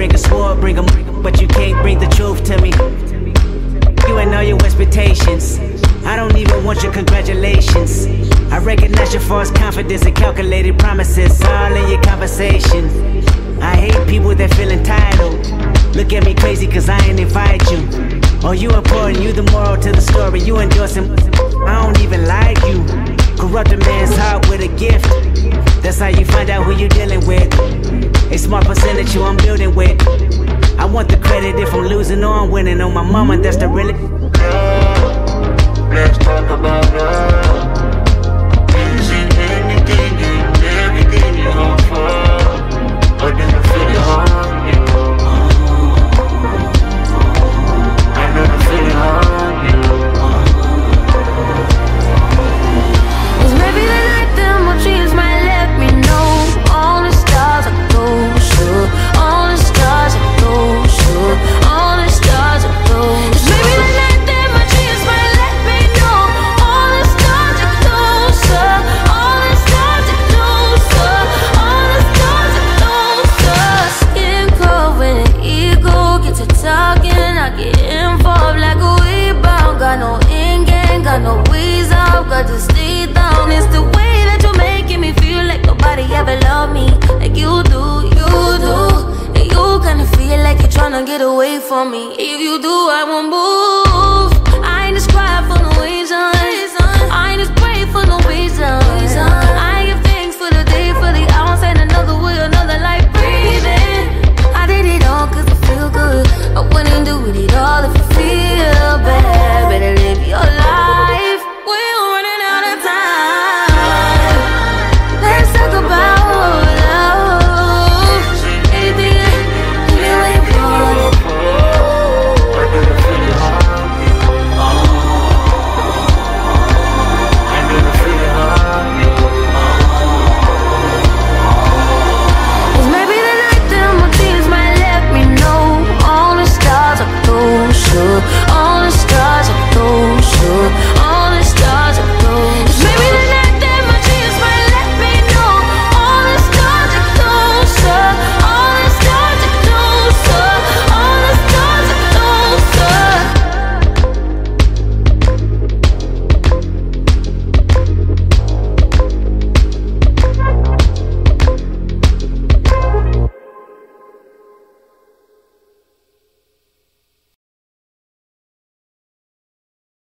bring a sword, bring 'em, but you can't bring the truth to me. You and all your expectations, I don't even want your congratulations. I recognize your false confidence and calculated promises all in your conversation. I hate people that feel entitled. Look at me crazy cause I ain't invite you. Oh, you important, you the moral to the story. You endorse him, I don't even like you. Corrupt a man's heart with a gift. That's how you find out who you dealing with. A smart percentage you I'm building with. I want the credit if I'm losing or I'm winning. On my mama, that's the really. Let's talk about love. Easy, anything and everything you hope for. But then I feel it on you. I know I feel it on you. Cause maybe the night them my dreams might let me know. All the stars are closer. All the stars are closer. All the stars are closer. Maybe the night that my dreams might let me know. All the stars are closer. All the stars are closer. All the stars are closer. Skin cold when the ego gets to talking. I get involved like a rebound. Got no in game, got no ways out. Got to stay down. It's the way that you're making me feel like nobody ever loved me like you do, you do. And you kinda feel like you're tryna get away from me. If you do, I won't move.